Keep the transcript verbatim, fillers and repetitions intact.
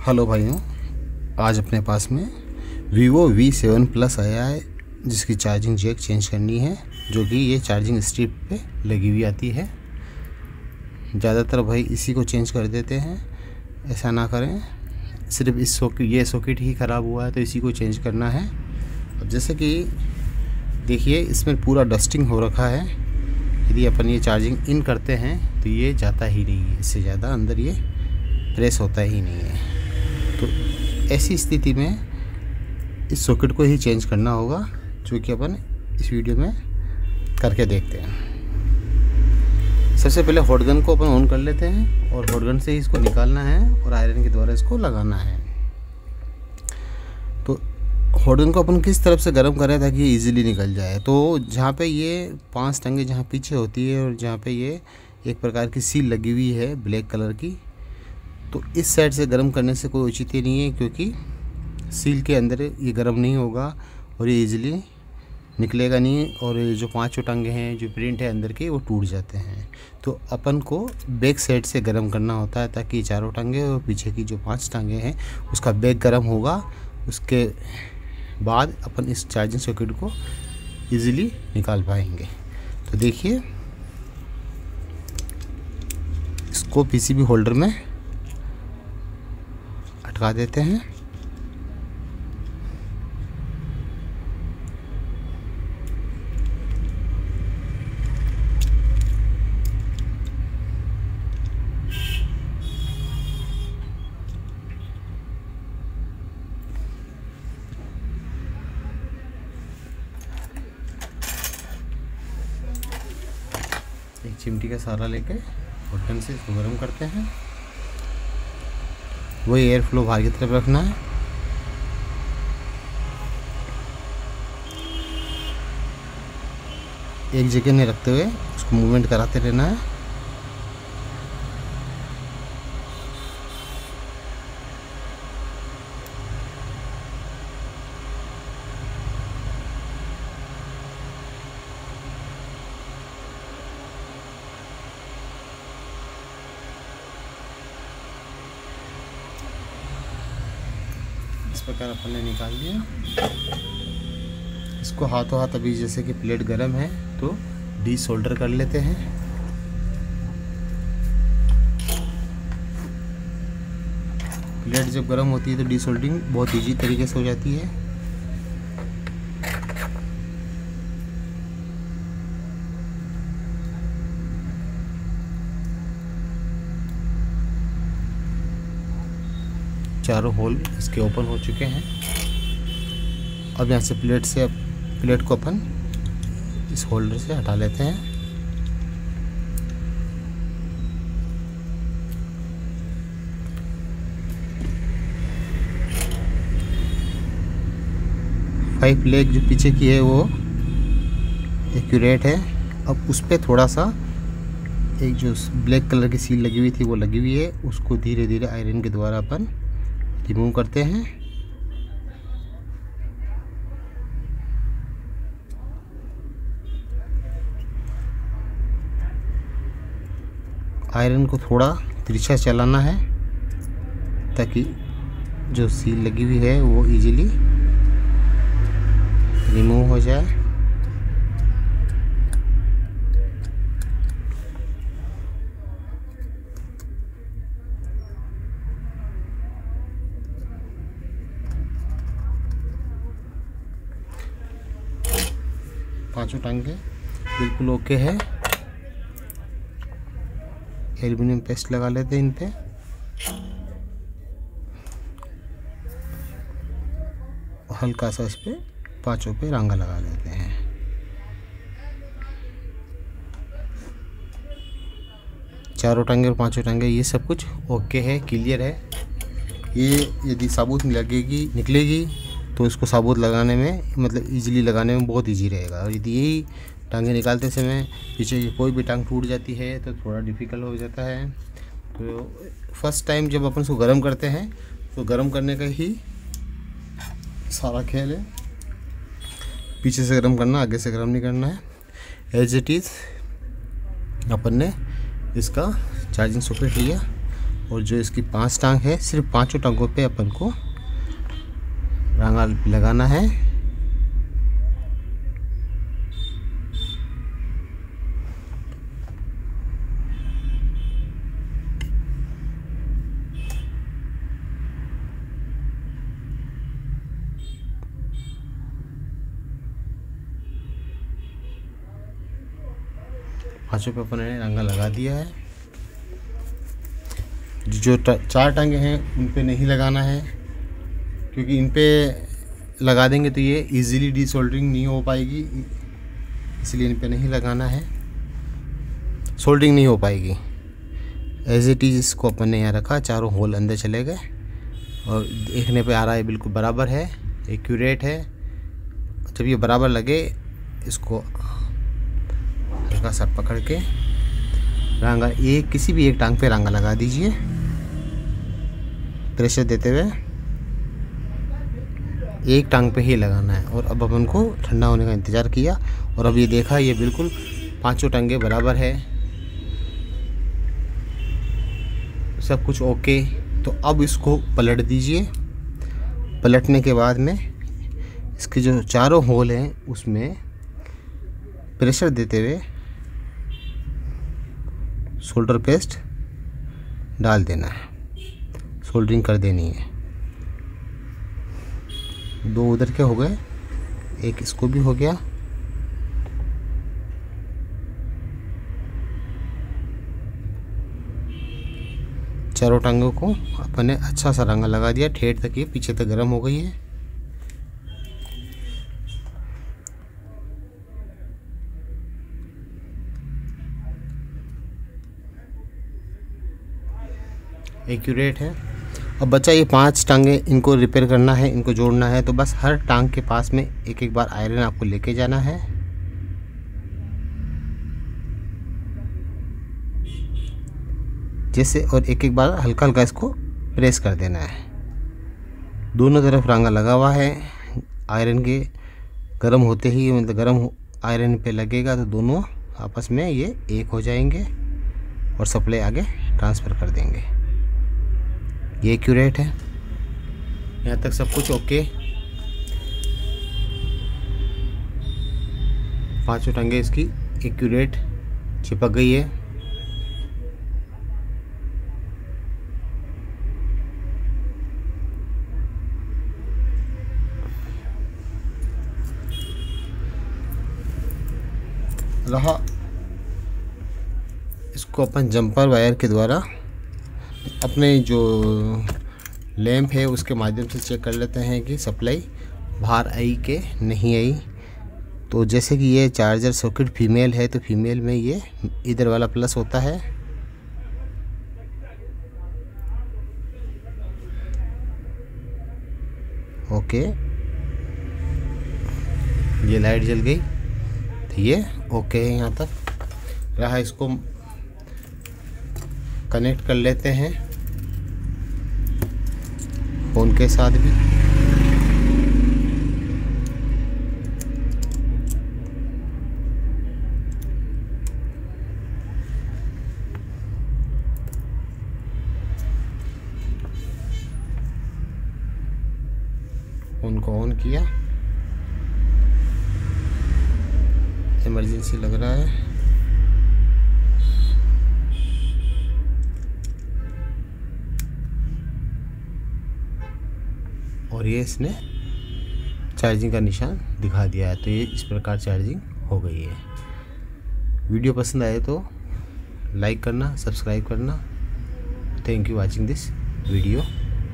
Hello भाइयों, आज अपने पास में वीवो वी सेवन प्लस आया है जिसकी चार्जिंग जैक चेंज करनी है, जो कि ये चार्जिंग स्ट्रिप पे लगी हुई आती है। ज़्यादातर भाई इसी को चेंज कर देते हैं, ऐसा ना करें। सिर्फ इस सॉकेट ये सॉकेट ही ख़राब हुआ है तो इसी को चेंज करना है। अब जैसे कि देखिए इसमें पूरा डस्टिंग हो रखा है। यदि अपन ये चार्जिंग इन करते हैं तो ये जाता ही नहीं है, इससे ज़्यादा अंदर ये प्रेस होता ही नहीं है। तो ऐसी स्थिति में इस सॉकेट को ही चेंज करना होगा, जो कि अपन इस वीडियो में करके देखते हैं। सबसे पहले हॉट गन को अपन ऑन कर लेते हैं और हॉट गन से ही इसको निकालना है और आयरन के द्वारा इसको लगाना है। तो हॉट गन को अपन किस तरफ से गर्म करें ताकि ये ईजिली निकल जाए। तो जहाँ पे ये पांच टंगे जहाँ पीछे होती है और जहाँ पे ये एक प्रकार की सील लगी हुई है ब्लैक कलर की, तो इस साइड से गर्म करने से कोई औचित्य नहीं है, क्योंकि सील के अंदर ये गर्म नहीं होगा और ये इजीली निकलेगा नहीं। और ये जो पांचों टांगे हैं, जो प्रिंट है अंदर के, वो टूट जाते हैं। तो अपन को बैक साइड से गर्म करना होता है ताकि चारों टांगे और पीछे की जो पांच टांगे हैं उसका बैक गर्म होगा। उसके बाद अपन इस चार्जिंग सॉकेट को इजीली निकाल पाएंगे। तो देखिए इसको पीसीबी होल्डर में अटका देते हैं। एक चिमटी का सहारा लेके बटन से इसको गर्म करते हैं। वही एयर फ्लो बाहर की तरफ रखना है। एक जगह नहीं रखते हुए उसको मूवमेंट कराते रहना है। इस प्रकार अपन ने निकाल दिया। इसको हाथों हाथ अभी जैसे कि प्लेट गरम है तो डी सोल्डर कर लेते हैं। प्लेट जब गरम होती है तो डी सोल्डरिंग बहुत इजी तरीके से हो जाती है। चारों होल इसके ओपन हो चुके हैं। अब यहाँ से प्लेट से प्लेट को अपन इस होल्डर से हटा लेते हैं। फाइव लेग जो पीछे की है वो एक्यूरेट है। अब उस पर थोड़ा सा एक जो ब्लैक कलर की सील लगी हुई थी वो लगी हुई है, उसको धीरे धीरे आयरन के द्वारा अपन रिमूव करते हैं। आयरन को थोड़ा तिरछा चलाना है ताकि जो सील लगी हुई है वो इजीली रिमूव हो जाए। पांचों टांगे बिल्कुल ओके है। एल्युमिनियम पेस्ट लगा लेते हैं इन पे। हल्का सा इस पे पांचों पे रंगा लगा लेते हैं। चारों टांगे और पांचों टांगे ये सब कुछ ओके है, क्लियर है। ये यदि साबुत लगेगी निकलेगी तो इसको साबुत लगाने में मतलब इजीली लगाने में बहुत इजी रहेगा। और यदि यही टांगे निकालते समय पीछे की कोई भी टांग टूट जाती है तो थोड़ा डिफ़िकल्ट हो जाता है। तो फर्स्ट टाइम जब अपन इसको गर्म करते हैं तो गर्म करने का ही सारा खेल है। पीछे से गर्म करना, आगे से गर्म नहीं करना है। एज इट इज़ अपन ने इसका चार्जिंग सॉकेट लिया और जो इसकी पांच टांग है, सिर्फ पांचों टांगों पे अपन को रांगा लगाना है। पांचों पे अपन ने रांगा लगा दिया है। जो चार टांगे हैं उन पे नहीं लगाना है, क्योंकि इन पे लगा देंगे तो ये इजीली डीसोल्डरिंग नहीं हो पाएगी, इसलिए इन पे नहीं लगाना है, सोल्डरिंग नहीं हो पाएगी। एज इट इज़ इसको अपन ने यहाँ रखा, चारों होल अंदर चले गए और देखने पे आ रहा है बिल्कुल बराबर है, एक्यूरेट है। जब ये बराबर लगे इसको हल्का सा पकड़ के रांगा एक किसी भी एक टांग पे रांगा लगा दीजिए, प्रेशर देते हुए एक टांग पे ही लगाना है। और अब अपन को ठंडा होने का इंतज़ार किया और अब ये देखा ये बिल्कुल पांचों टांगे बराबर है, सब कुछ ओके। तो अब इसको पलट दीजिए। पलटने के बाद में इसके जो चारों होल हैं उसमें प्रेशर देते हुए सोल्डर पेस्ट डाल देना है, सोल्डरिंग कर देनी है। दो उधर के हो गए, एक इसको भी हो गया। चारों टांगों को अपन ने अच्छा सा रंगा लगा दिया, ठेठ तक ये पीछे तक गर्म हो गई है। एक्यूरेट है। अब बच्चा ये पांच टांगे इनको रिपेयर करना है, इनको जोड़ना है, तो बस हर टांग के पास में एक एक बार आयरन आपको लेके जाना है। जैसे और एक एक बार हल्का हल्का इसको प्रेस कर देना है। दोनों तरफ रांगा लगा हुआ है, आयरन के गर्म होते ही मतलब गर्म आयरन पे लगेगा तो दोनों आपस में ये एक हो जाएंगे और सप्लाई आगे ट्रांसफ़र कर देंगे। ये एक्यूरेट है, यहाँ तक सब कुछ ओके। पांचों टांगे इसकी एक्यूरेट चिपक गई है। रहा इसको अपन जंपर वायर के द्वारा अपने जो लैंप है उसके माध्यम से चेक कर लेते हैं कि सप्लाई बाहर आई कि नहीं आई। तो जैसे कि ये चार्जर सॉकेट फीमेल है तो फीमेल में ये इधर वाला प्लस होता है, ओके। ये लाइट जल गई तो ये ओके है। यहाँ तक रहा, इसको कनेक्ट कर लेते हैं फ़ोन के साथ भी। फ़ोन को ऑन किया, इमरजेंसी लग रहा है। और ये इसने चार्जिंग का निशान दिखा दिया है। तो ये इस प्रकार चार्जिंग हो गई है। वीडियो पसंद आए तो लाइक करना, सब्सक्राइब करना। Thank you watching this video.